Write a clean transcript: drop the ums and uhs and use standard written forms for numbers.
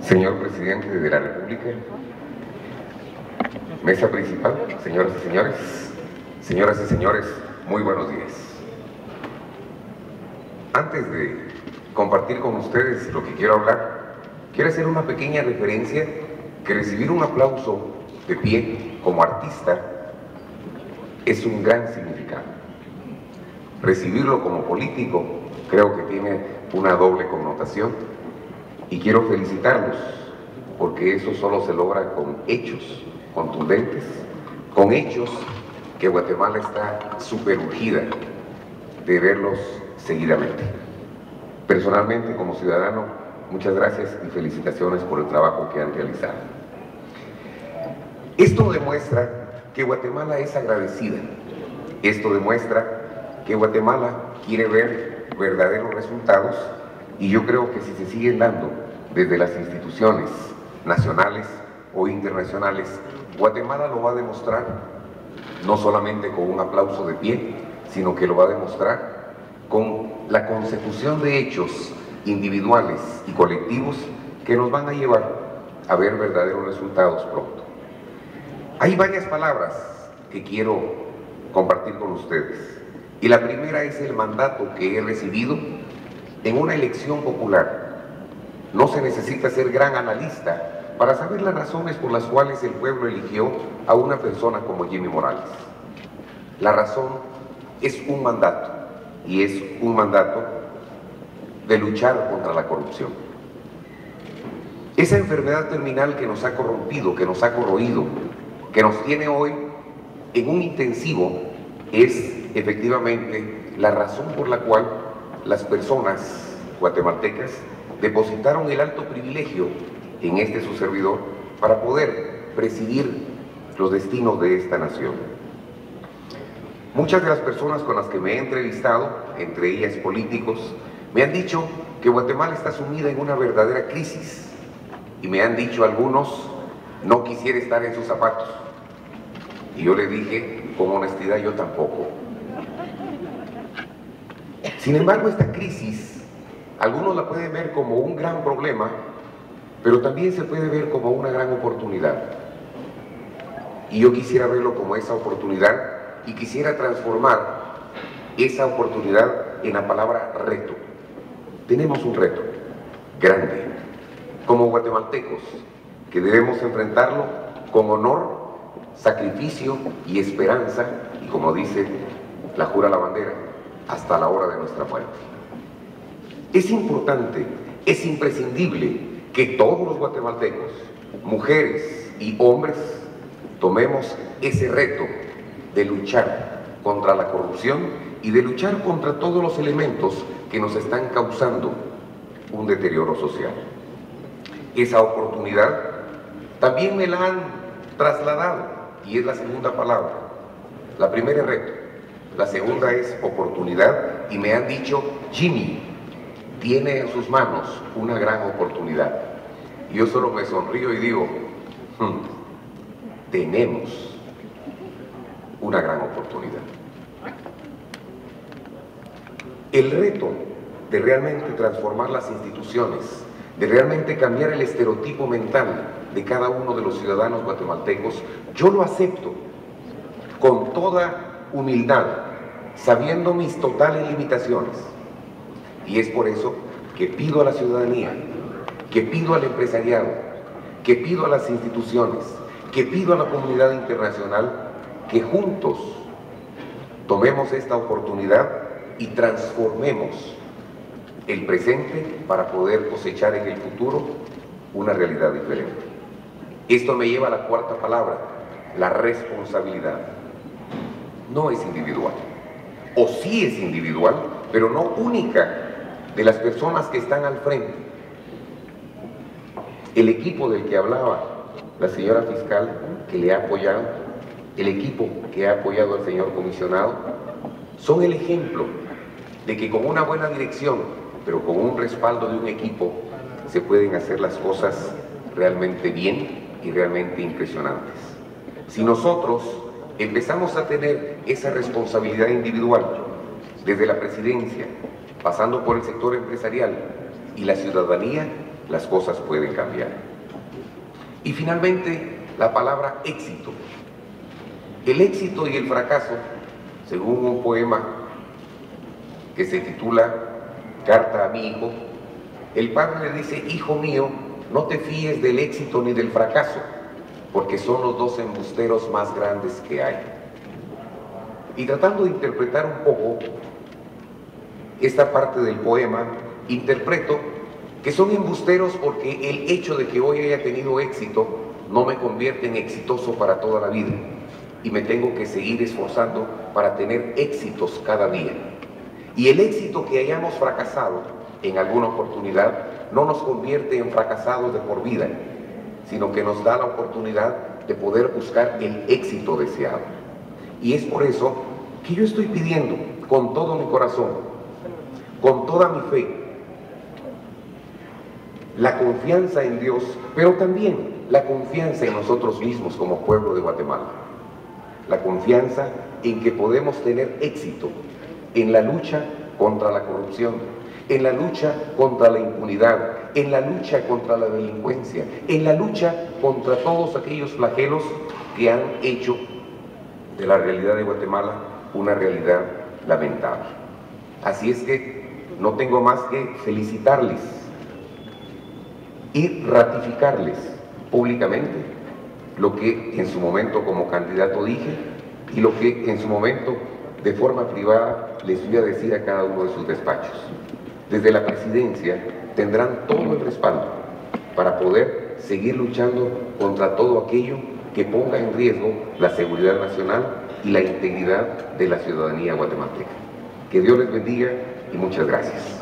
Señor Presidente de la República, mesa principal, señoras y señores, muy buenos días. Antes de compartir con ustedes lo que quiero hablar, quiero hacer una pequeña referencia que recibir un aplauso de pie como artista es un gran significado. Recibirlo como político creo que tiene una doble connotación y quiero felicitarlos porque eso solo se logra con hechos contundentes, con hechos que Guatemala está súper urgida de verlos seguidamente. Personalmente, como ciudadano, muchas gracias y felicitaciones por el trabajo que han realizado. Esto demuestra que Guatemala es agradecida. Esto demuestra que Guatemala quiere ver verdaderos resultados y yo creo que si se siguen dando desde las instituciones nacionales o internacionales, Guatemala lo va a demostrar no solamente con un aplauso de pie, sino que lo va a demostrar con la consecución de hechos individuales y colectivos que nos van a llevar a ver verdaderos resultados pronto. Hay varias palabras que quiero compartir con ustedes y la primera es el mandato que he recibido en una elección popular. No se necesita ser gran analista para saber las razones por las cuales el pueblo eligió a una persona como Jimmy Morales. La razón es un mandato, y es un mandato de luchar contra la corrupción. Esa enfermedad terminal que nos ha corrompido, que nos ha corroído, que nos tiene hoy en un intensivo, es efectivamente la razón por la cual las personas guatemaltecas depositaron el alto privilegio en este su servidor para poder presidir los destinos de esta nación. Muchas de las personas con las que me he entrevistado, entre ellas políticos, me han dicho que Guatemala está sumida en una verdadera crisis y me han dicho algunos, no quisiera estar en sus zapatos. Y yo le dije, con honestidad, yo tampoco. Sin embargo, esta crisis, algunos la pueden ver como un gran problema, pero también se puede ver como una gran oportunidad. Y yo quisiera verlo como esa oportunidad y quisiera transformar esa oportunidad en la palabra reto. Tenemos un reto grande, como guatemaltecos, que debemos enfrentarlo con honor, sacrificio y esperanza, y como dice la jura la bandera, hasta la hora de nuestra muerte. Es importante, es imprescindible que todos los guatemaltecos, mujeres y hombres, tomemos ese reto de luchar contra la corrupción y de luchar contra todos los elementos que nos están causando un deterioro social. Esa oportunidad también me la han trasladado y es la segunda palabra. La primera es reto, la segunda es oportunidad y me han dicho, Jimmy, tiene en sus manos una gran oportunidad. Y yo solo me sonrío y digo, tenemos una gran oportunidad. El reto de realmente transformar las instituciones, de realmente cambiar el estereotipo mental de cada uno de los ciudadanos guatemaltecos, yo lo acepto con toda humildad, sabiendo mis totales limitaciones. Y es por eso que pido a la ciudadanía, que pido al empresariado, que pido a las instituciones, que pido a la comunidad internacional que juntos tomemos esta oportunidad y transformemos el presente para poder cosechar en el futuro una realidad diferente. Esto me lleva a la cuarta palabra, la responsabilidad. No es individual, o sí es individual, pero no única de las personas que están al frente. El equipo del que hablaba la señora fiscal, que le ha apoyado, el equipo que ha apoyado al señor comisionado, son el ejemplo de que con una buena dirección, pero con un respaldo de un equipo, se pueden hacer las cosas realmente bien y realmente impresionantes. Si nosotros empezamos a tener esa responsabilidad individual, desde la presidencia, pasando por el sector empresarial y la ciudadanía, las cosas pueden cambiar. Y finalmente, la palabra éxito. El éxito y el fracaso, según un poema que se titula Carta a mi hijo, el padre le dice: hijo mío, no te fíes del éxito ni del fracaso, porque son los dos embusteros más grandes que hay. Y tratando de interpretar un poco esta parte del poema, interpreto que son embusteros porque el hecho de que hoy haya tenido éxito no me convierte en exitoso para toda la vida, y me tengo que seguir esforzando para tener éxitos cada día. Y el éxito que hayamos fracasado en alguna oportunidad no nos convierte en fracasados de por vida, sino que nos da la oportunidad de poder buscar el éxito deseado. Y es por eso que yo estoy pidiendo con todo mi corazón, con toda mi fe, la confianza en Dios, pero también la confianza en nosotros mismos como pueblo de Guatemala. La confianza en que podemos tener éxito en la lucha contra la corrupción, en la lucha contra la impunidad, en la lucha contra la delincuencia, en la lucha contra todos aquellos flagelos que han hecho de la realidad de Guatemala una realidad lamentable. Así es que no tengo más que felicitarles y ratificarles públicamente lo que en su momento como candidato dije y lo que en su momento de forma privada les voy a decir a cada uno de sus despachos. Desde la presidencia tendrán todo el respaldo para poder seguir luchando contra todo aquello que ponga en riesgo la seguridad nacional y la integridad de la ciudadanía guatemalteca. Que Dios les bendiga y muchas gracias.